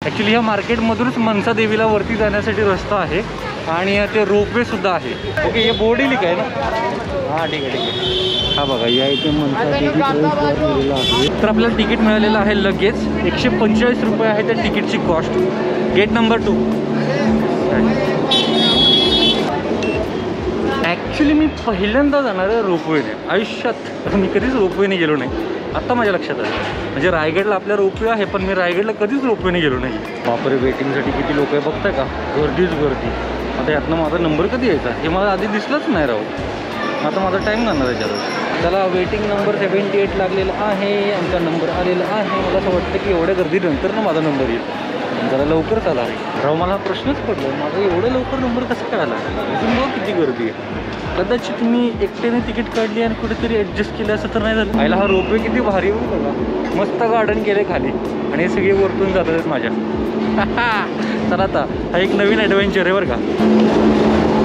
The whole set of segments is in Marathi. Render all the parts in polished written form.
ॲक्च्युली ह्या मार्केटमधूनच मनसा देवीला वरती जाण्यासाठी रस्ता आहे आणि ते रोपवे सुद्धा आहे. ओके, हे बोर्ड लिहिलं आहे ना? हां ठीक आहे ठीक आहे. हा बघा, या इथे मनसा देवी लिहिलेलं आहे. तर आपल्याला तिकीट मिळालेलं आहे लगेच. 145 रुपये आहे त्या तिकीटची कॉस्ट. Gate number 2. ॲक्च्युली मी पहिल्यांदा जाणार आहे रोपवेने आयुष्यात. मी कधीच रोपवेने गेलो नाही. आत्ता माझ्या लक्षात आलं. म्हणजे रायगडला आपल्या रोपवे आहे, पण मी रायगडला कधीच रोपवेने गेलो नाही. बापरे, वेटिंगसाठी किती लोक आहे बघताय का? गर्दीच गर्दी. आता यातनं माझा नंबर कधी यायचा हे मला आधी दिसलंच नाही राहू. आता माझा टाईम जाणार याच्यावर. त्याला वेटिंग नंबर 78 लागलेला आहे. आमचा नंबर आलेला आहे. मला असं वाटतं की एवढ्या गर्दीनंतर ना माझा नंबर येईल. जरा लवकरच आला आहे राव. मला प्रश्नच पडला, माझा एवढं लवकर नंबर कसा काय आला? इथून बघ किती गर्दी आहे. कदाचित मी एकट्याने तिकीट काढली आणि कुठेतरी ॲडजस्ट केलं असं तर नाही झालं. आयला हा रोपवे किती भारी होईल बघा. मस्त गार्डन केले खाली आणि हे सगळे वरतून जात आहेत माझ्या. चला आता हा एक नवीन ॲडव्हेंचर आहे बरं का.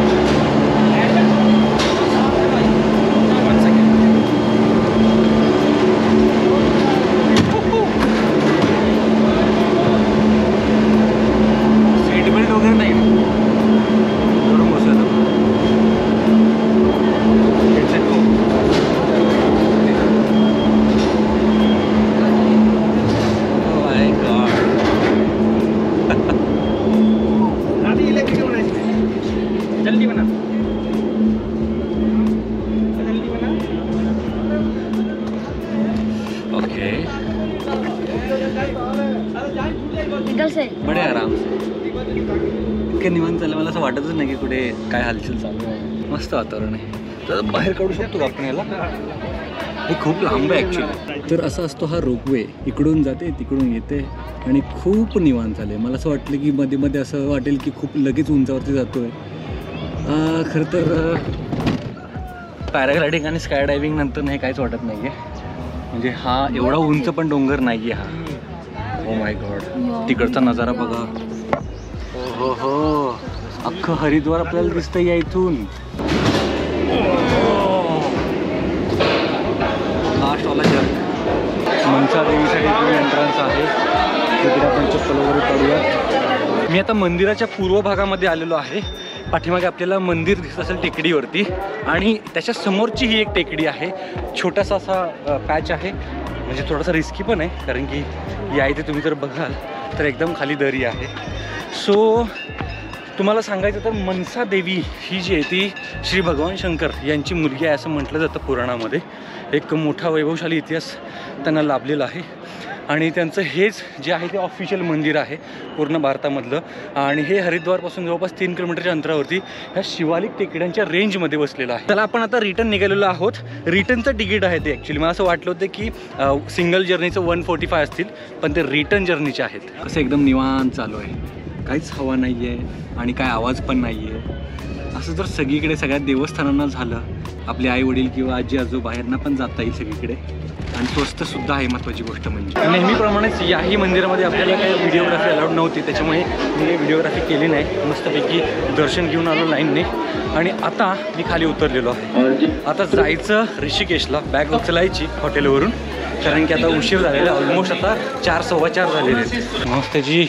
बडे आराम से इतके निवांत चाललं. मला असं वाटतच नाही की कुठे काय हालचाल चालू आहे. मस्त वातावरण आहे. तर बाहेर काढू शकतो का आपण याला? हे खूप लांब आहे ॲक्च्युली. तर असा असतो हा रोपवे. इकडून जाते तिकडून येते आणि खूप निवांत झाले. मला असं वाटलं की मध्ये मध्ये असं वाटेल की खूप लगेच उंचावरती जातोय. खरं तर पॅराग्लायडिंग आणि स्काय डायव्हिंग नंतर हे काहीच वाटत नाही आहे. म्हणजे हा एवढा उंच पण डोंगर नाही आहे हा. ओ माय गॉड, तिकडचा नजारा बघा. हो हो, अख्खं हरिद्वार आपल्याला दिसतंय या इथून. लास्ट वाला जर्क मनसा देवीसाठी इकडे एंट्रन्स आहे. तिकडे आपण चप्पल वगैरे काढूया. मी आता मंदिराच्या पूर्व भागामध्ये आलेलो आहे. पाठीमागे आपल्याला मंदिर दिसत असेल टेकडीवरती आणि त्याच्या समोरची ही एक टेकडी आहे. छोटासा असा पॅच आहे. म्हणजे थोडासा रिस्की पण आहे कारण की या इथे तुम्ही जर बघाल तर एकदम खाली दरी आहे. सो तुम्हाला सांगायचं तर मनसा देवी ही जी आहे ती श्री भगवान शंकर यांची मुलगी आहे असं म्हटलं जातं पुराणामध्ये. एक मोठा वैभवशाली इतिहास त्यांना लाभलेला आहे आणि त्यांचं हेच जे आहे ते ऑफिशियल मंदिर आहे पूर्ण भारतामधलं. आणि हे हरिद्वारपासून जवळपास 3 किलोमीटरच्या अंतरावरती ह्या शिवालिक टेकड्यांच्या रेंजमध्ये बसलेलं आहे. त्याला आपण आता रिटर्न निघालेलो आहोत. रिटर्नचं तिकीट आहे ते. ॲक्च्युली मला असं वाटलं होतं की सिंगल जर्नीचं 145 असतील, पण ते रिटर्न जर्नीचे आहेत. असं एकदम निवांत चालू आहे. काहीच हवा नाही आहे आणि काय आवाज पण नाही आहे. असं जर सगळीकडे सगळ्या देवस्थानांना झालं, आपले आई वडील किंवा आजी आजोबा बाहेरना पण जाता येईल सगळीकडे. आणि स्वस्तसुद्धा आहे महत्त्वाची गोष्ट म्हणजे. नेहमीप्रमाणेच याही मंदिरामध्ये आपल्याला काही व्हिडिओग्राफी अलाउड नव्हती, त्याच्यामुळे मी काही व्हिडिओग्राफी केली नाही. मस्तपैकी दर्शन घेऊन आलो लाईनने आणि आता मी खाली उतरलेलो आहे. आता जायचं ऋषिकेशला. बॅग उचलायची हॉटेलवरून कारण की आता उशीर झालेला. ऑलमोस्ट आता 4, 4:15 झालेले आहेत. मस्त जी,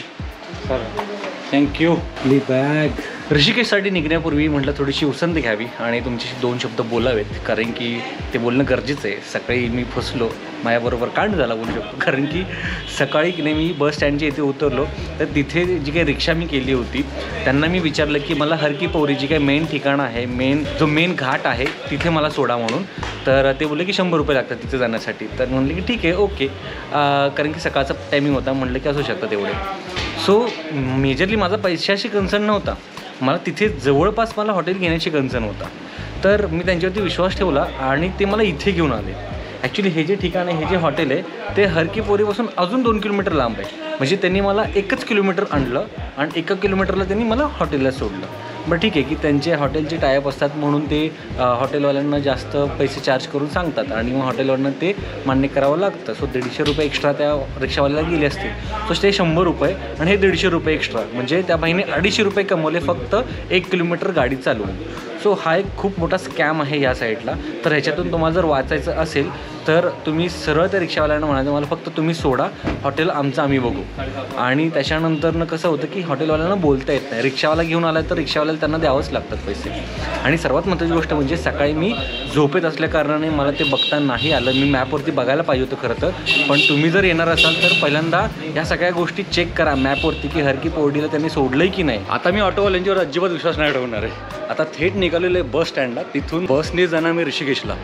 थँक्यू. ली बॅग. ऋषिकेशसाठी निघण्यापूर्वी म्हटलं थोडीशी उसंत घ्यावी आणि तुमच्याशी 2 शब्द बोलावेत कारण की ते बोलणं गरजेचं आहे. सकाळी मी फसलो, माझ्याबरोबर कांड झाला बोलू शकतो. कारण की सकाळी की नाही मी बस स्टँडच्या इथे उतरलो तर तिथे जी काही रिक्षा मी केली होती त्यांना मी विचारलं की मला हर की पौरी जी काही मेन ठिकाण आहे, मेन घाट आहे तिथे मला सोडा म्हणून. तर ते बोलले की 100 रुपये लागतात तिथे जाण्यासाठी. तर म्हणले की ठीक आहे ओके, कारण की सकाळचा टायमिंग होता. म्हटलं की असू शकतं तेवढे. सो मेजरली माझा पैशाशी कन्सर्न नव्हता. मला तिथे जवळपास मला हॉटेल घेण्याची कन्सर्न होता. तर मी त्यांच्यावरती विश्वास ठेवला आणि ते मला इथे घेऊन आले. ॲक्च्युली हे जे ठिकाण आहे, हे जे हॉटेल आहे ते हर की पौरीपासून अजून 2 किलोमीटर लांब आहे. म्हणजे त्यांनी मला 1 किलोमीटर आणलं आणि 1 किलोमीटरला त्यांनी मला हॉटेलला सोडलं. बरं ठीक आहे की त्यांचे हॉटेलचे टायअप असतात म्हणून ते हॉटेलवाल्यांना जास्त पैसे चार्ज करून सांगतात आणि मग हॉटेलवाल्यांना ते मान्य करावं लागतं. सो 150 रुपये एक्स्ट्रा त्या रिक्षावाल्याला गेले असते. सो ते 100 रुपये आणि हे 150 रुपये एक्स्ट्रा. म्हणजे त्या बाईने 250 रुपये कमवले फक्त 1 किलोमीटर गाडी चालवून. सो हा एक खूप मोठा स्कॅम आहे या साईडला. तर ह्याच्यातून तुम्हाला जर वाचायचं असेल तर तुम्ही सरळ त्या रिक्षावाल्यांना म्हणायचं मला फक्त तुम्ही सोडा, हॉटेल आमचं आम्ही बघू. आणि त्याच्यानंतरनं कसं होतं की हॉटेलवाल्यांना बोलता येत नाही. रिक्षावाला घेऊन आला तर रिक्षावाल्याला त्यांना द्यावंच लागतात पैसे. आणि सर्वात महत्त्वाची गोष्ट म्हणजे सकाळी मी झोपेत असल्याकारणाने मला ते बघता नाही आलं. मी मॅपवरती बघायला पाहिजे होतं खरं तर. पण तुम्ही जर येणार असाल तर पहिल्यांदा या सगळ्या गोष्टी चेक करा मॅपवरती की हर की पौडीला त्यांनी सोडलंय की नाही. आता मी ऑटोवाल्यांच्यावर अजिबात विश्वास नाही ठेवणार आहे. आता थेट निघालेलं आहे बस स्टँडला. तिथून बसने जाणार मी ऋषिकेशला.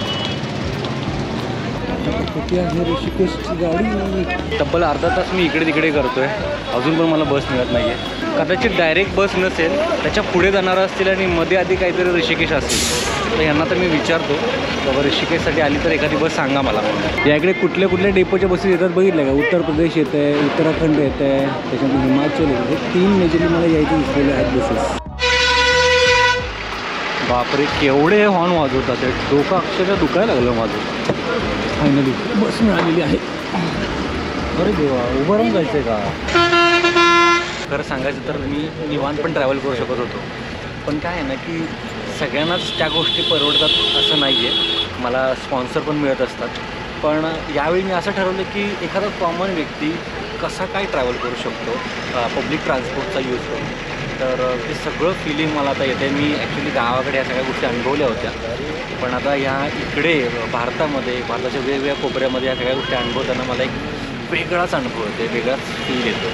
ऋषिकेशची गाडी तब्बल अर्धा तास मी इकडे तिकडे करतोय, अजून पण मला बस मिळत नाही आहे. कदाचित डायरेक्ट बस नसेल, त्याच्या पुढे जाणारं असतील आणि मध्ये आधी काहीतरी ऋषिकेश असेल. तर यांना तर मी विचारतो बाबा ऋषिकेशसाठी आली तर एखादी बस सांगा मला. याकडे कुठल्या कुठल्या डेपोच्या बसेस येतात बघितलं का? उत्तर प्रदेश येत आहे, उत्तराखंड येत आहे, त्याच्यानंतर हिमाचल येत आहे. 3 मेजरली मला यायचे दिसलेले आहेत बसेस. बापरे केवढे हॉर्न वाजवतात, डोकं अक्षरशः दुखायला लागलं माझं. फायनली बस मिळालेली आहे. अरे देवा, उभं राहून जायचं आहे का? खरं सांगायचं तर मी निवांत पण ट्रॅव्हल करू शकत होतो, पण काय आहे ना की सगळ्यांनाच त्या गोष्टी परवडतात असं नाही आहे. मला स्पॉन्सर पण मिळत असतात, पण यावेळी मी असं ठरवलं की एखादा कॉमन व्यक्ती कसा काय ट्रॅव्हल करू शकतो पब्लिक ट्रान्सपोर्टचा यूज करून. तर ते सगळं फिलिंग मला आता येते. मी ॲक्च्युली गावाकडे या सगळ्या गोष्टी अनुभवल्या होत्या, पण आता ह्या इकडे भारतामध्ये भारताच्या वेगवेगळ्या कोपऱ्यामध्ये या सगळ्या गोष्टी अनुभवताना मला एक वेगळाच अनुभव येतो, वेगळाच फील येतो.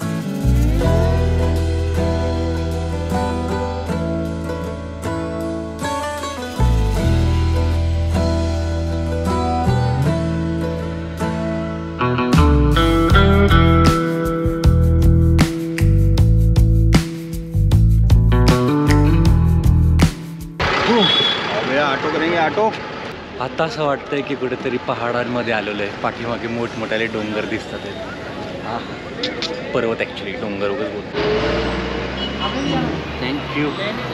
ऑटो करेंगे ऑटो. आता असं वाटतंय की कुठेतरी पहाडांमध्ये आलेलो आहे. पाठीमागे मोठमोठाले डोंगर दिसतात आहेत. हा पर्वत ॲक्च्युली, डोंगर वगैरे बोलतो. थँक्यू.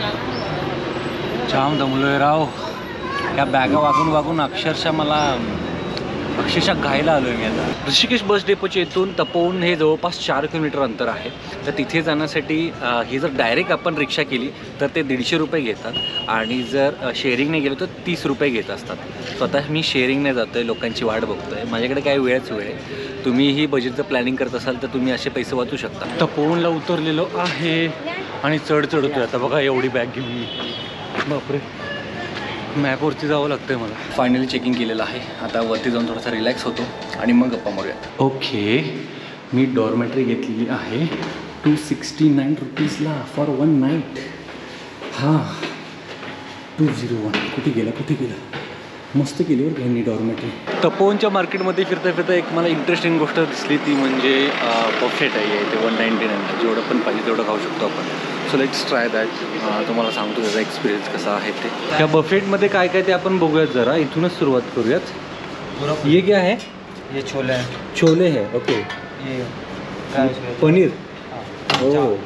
जाम दमलो आहे राव. या बॅगा वागून वागून अक्षरशः घायला आलो आहे मी आता. ऋषिकेश बस डेपोच्या इथून तपोवन हे जवळपास 4 किलोमीटर अंतर आहे. तर तिथे जाण्यासाठी ही जर डायरेक्ट आपण रिक्षा केली तर ते 150 रुपये घेतात, आणि जर शेअरिंगने गेलो तर 30 रुपये घेत असतात. स्वतः मी शेअरिंगने जातो आहे, लोकांची वाट बघतो आहे. माझ्याकडे काय वेळच वेळ आहे. तुम्हीही बजेटचं प्लॅनिंग करत असाल तर तुम्ही असे पैसे वाचू शकता. तपोवनला उतरलेलो आहे आणि चढतोय आता. बघा एवढी बॅग घेऊन मी, बापरे मॅपवरती जावं लागतं आहे मला. फायनली चेकिंग केलेलं आहे. आता वरती जाऊन थोडासा रिलॅक्स होतो आणि मग गप्पा मारूया. ओके, मी डॉर्मेटरी घेतलेली आहे 269 रुपीजला फॉर 1 नाईट. हां 201 कुठे गेला मस्त केली बरं यांनी डॉर्मेटरी. तपोवनच्या मार्केटमध्ये फिरता फिरता एक मला इंटरेस्टिंग गोष्ट दिसली, ती म्हणजे बफेट आहे इथे 199. जेवढं पण पाहिजे तेवढं खाऊ शकतो आपण. So let's try that. तुम्हाला सांगतो त्याचा एक्सपिरियन्स कसा आहे ते. त्या बफेटमध्ये काय काय ते आपण बघूयात जरा. इथूनच सुरुवात करूयात. ये क्या है? ये छोले है. छोले है. ओके. ये पनीर. ओ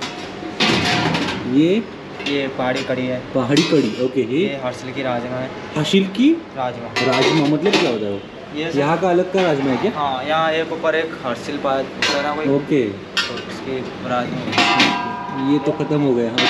ये पहाड़ी कड़ी है. पहाड़ी कड़ी. ओके. ये हर्षिल की राजमा है. हर्षिल की राजमा मतलब क्या होता है वो? यहाँ का अलग का राजमा है क्या? हाँ, यहाँ एक ऊपर एक हर्षिल पात. ओके. उसकी राजमा. ये तो खत्म हो गया.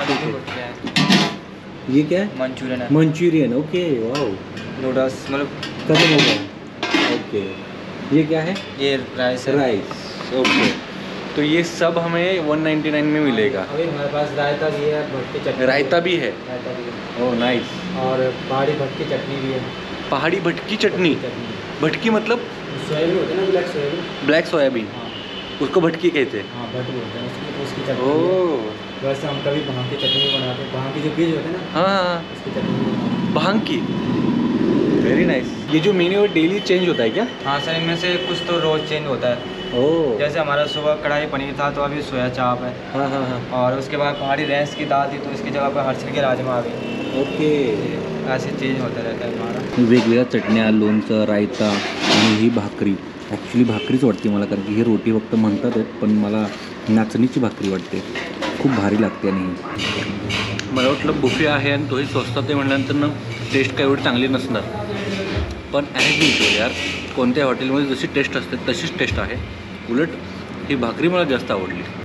ये क्या है? मंचूरियन है. मंचूरियन. ओके. वाओ. नूडल्स मतलब खत्म हो गया. ओके. ये क्या है? ये राइस है. राइस. ओके. तो ये सब हमें 199 में मिलेगा. अभी हमारे पास रायता भी है, भट्टी चटनी. रायता भी है. Oh nice. और पहाड़ी भट्टी चटनी भी है. पहाड़ी भटकी चटनी. भटकी मतलब सोयाबीन होता है ना, ब्लैक सोयाबीन. Black soybean. हाँ. उसको भटकी कहते हैं. हाँ भट्टी बोलते हैं उसकी चटनी. ओह. वैसे हम कभी भांग की चटनी भी बनाते हैं. भांग की जो बीज होते हैं ना, हाँ उसकी चटनी. भांग की. Very nice. ये जो मेन्यू डेली चेंज होता है क्या? हाँ सर, इनमें से कुछ तो रोज़ चेंज होता है. ओह. जैसे हमारा सुबह कढ़ाई पनीर था तो अभी सोया चाप है. हाँ हाँ हाँ. और उसके बाद पहाड़ी रेंस की दाल थी तो इसकी जगह पर हर्षिल के राजमा आ गई. ओके. ऐसे चेंज होता रहता है हमारा. वेगवेगळ्या चटण्या, लोणचं, रायता आणि ही भाकरी. ॲक्च्युली भाकरीच वाटते मला, कारण की ही रोटी फक्त म्हणतात आहेत, पण मला नाचणीची भाकरी वाटते. खूप भारी लागते. आणि मला वाटलं बुफे आहे आणि तोही स्वस्तात आहे म्हटल्यानंतर टेस्ट काय एवढी चांगली नसणार, पण ॲज युजल यार कोणत्या हॉटेलमध्ये जशी टेस्ट असते तशीच टेस्ट आहे. उलट ही भाकरी मला जास्त आवडली.